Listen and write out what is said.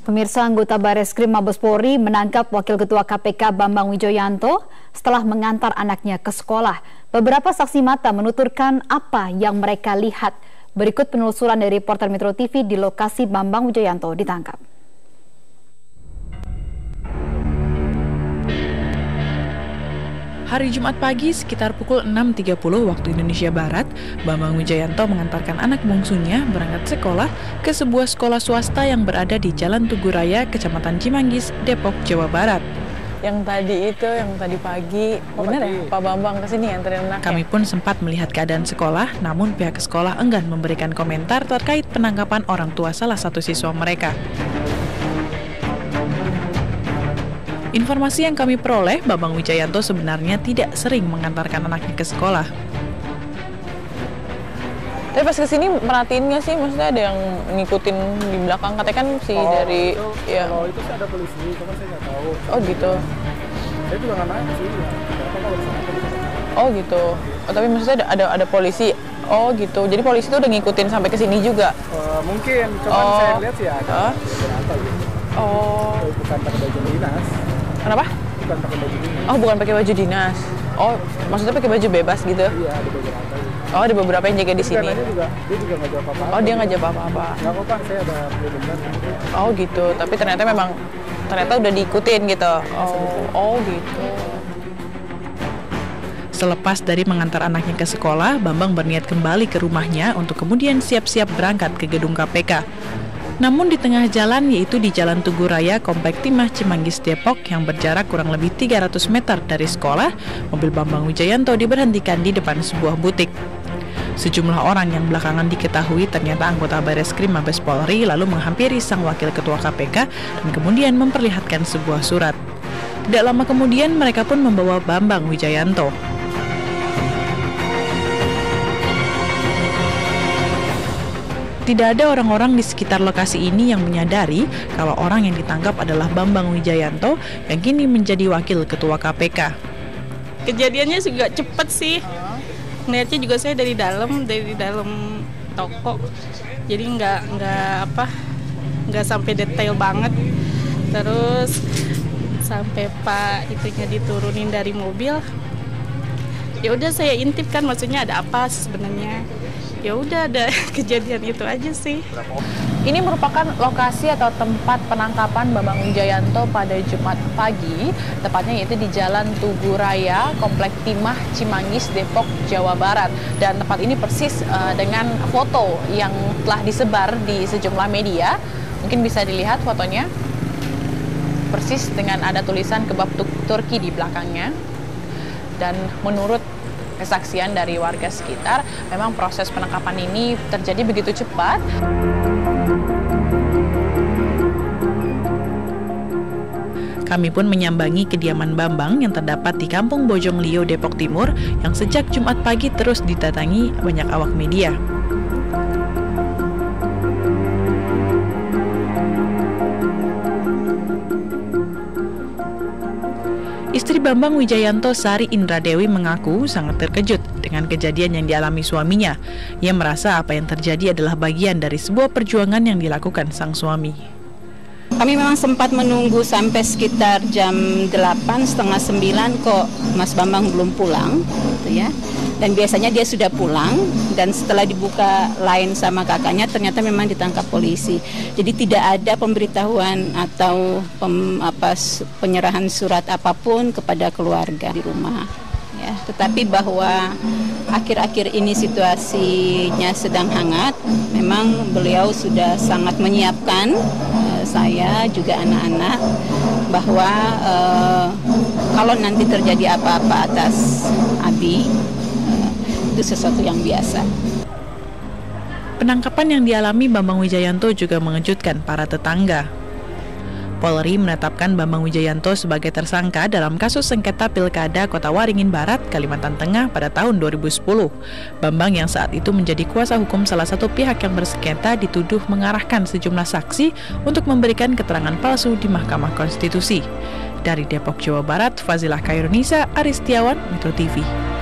Pemirsa, anggota Bareskrim Mabes Polri menangkap Wakil Ketua KPK Bambang Wijoyanto setelah mengantar anaknya ke sekolah. Beberapa saksi mata menuturkan apa yang mereka lihat. Berikut penelusuran dari reporter Metro TV di lokasi Bambang Wijoyanto ditangkap. Hari Jumat pagi sekitar pukul 6.30 waktu Indonesia Barat, Bambang Wijoyanto mengantarkan anak bungsunya berangkat sekolah ke sebuah sekolah swasta yang berada di Jalan Tugu Raya, Kecamatan Cimanggis, Depok, Jawa Barat. Yang tadi pagi, benar ya Pak Bambang kesini nganterin anaknya? Kami pun sempat melihat keadaan sekolah, namun pihak sekolah enggan memberikan komentar terkait penangkapan orang tua salah satu siswa mereka. Informasi yang kami peroleh, Bambang Wijoyanto sebenarnya tidak sering mengantarkan anaknya ke sekolah. Tapi pas kesini merhatiin nggak sih? Maksudnya ada yang ngikutin di belakang? Katanya kan dari... Itu, ya. Kalau itu sih ada polisi, cuma saya nggak tahu. Oh gitu? Saya juga nggak nanya sih. Oh gitu? Oh, tapi maksudnya ada polisi? Oh gitu, jadi polisi itu udah ngikutin sampai ke sini juga? Mungkin, cuman saya lihat sih ada beberapa gitu. Oh. Bukan pakai baju dinas. Kenapa? Bukan pakai baju dinas. Oh, bukan pakai baju dinas. Oh, maksudnya pakai baju bebas gitu? Iya, ada beberapa. Oh, ada beberapa yang jaga di sini. Dia juga nggak jawab apa-apa. Oh, dia nggak jawab apa-apa. Nggak apa-apa, saya ada pelindungan. Oh gitu, tapi ternyata udah diikutin gitu. Oh gitu. Selepas dari mengantar anaknya ke sekolah, Bambang berniat kembali ke rumahnya untuk kemudian siap-siap berangkat ke gedung KPK. Namun di tengah jalan, yaitu di Jalan Tugu Raya, Komplek Timah, Cimanggis, Depok, yang berjarak kurang lebih 300 meter dari sekolah, mobil Bambang Wijoyanto diberhentikan di depan sebuah butik. Sejumlah orang yang belakangan diketahui ternyata anggota Bareskrim Mabes Polri lalu menghampiri sang Wakil Ketua KPK dan kemudian memperlihatkan sebuah surat. Tidak lama kemudian mereka pun membawa Bambang Wijoyanto. Tidak ada orang-orang di sekitar lokasi ini yang menyadari kalau orang yang ditangkap adalah Bambang Wijoyanto yang kini menjadi Wakil Ketua KPK. Kejadiannya juga cepat sih. Ngeliatnya juga saya dari dalam toko. Jadi nggak sampai detail banget. Terus sampai Pak itunya diturunin dari mobil. Ya udah saya intip kan, maksudnya ada apa sebenarnya. Ya udah ada kejadian itu aja sih. Ini merupakan lokasi atau tempat penangkapan Bambang Wijoyanto pada Jumat pagi, tepatnya yaitu di Jalan Tugu Raya, Komplek Timah, Cimanggis, Depok, Jawa Barat. Dan tempat ini persis dengan foto yang telah disebar di sejumlah media. Mungkin bisa dilihat fotonya, persis dengan ada tulisan kebab Turki di belakangnya. Dan menurut kesaksian dari warga sekitar, memang proses penangkapan ini terjadi begitu cepat. Kami pun menyambangi kediaman Bambang yang terdapat di Kampung Bojonglio, Depok Timur, yang sejak Jumat pagi terus didatangi banyak awak media. Istri Bambang Wijoyanto, Sari Indradewi, mengaku sangat terkejut dengan kejadian yang dialami suaminya. Ia merasa apa yang terjadi adalah bagian dari sebuah perjuangan yang dilakukan sang suami. Kami memang sempat menunggu sampai sekitar jam 8, setengah 9 kok Mas Bambang belum pulang, gitu ya. Dan biasanya dia sudah pulang, dan setelah dibuka line sama kakaknya ternyata memang ditangkap polisi. Jadi tidak ada pemberitahuan atau penyerahan surat apapun kepada keluarga di rumah. Ya, tetapi bahwa akhir-akhir ini situasinya sedang hangat, memang beliau sudah sangat menyiapkan saya juga anak-anak bahwa kalau nanti terjadi apa-apa atas Abi, itu sesuatu yang biasa. Penangkapan yang dialami Bambang Wijoyanto juga mengejutkan para tetangga. Polri menetapkan Bambang Wijoyanto sebagai tersangka dalam kasus sengketa Pilkada Kota Waringin Barat, Kalimantan Tengah pada tahun 2010. Bambang yang saat itu menjadi kuasa hukum salah satu pihak yang bersengketa dituduh mengarahkan sejumlah saksi untuk memberikan keterangan palsu di Mahkamah Konstitusi. Dari Depok, Jawa Barat, Fazilah Khairunisa, Aristiawan, Metro TV.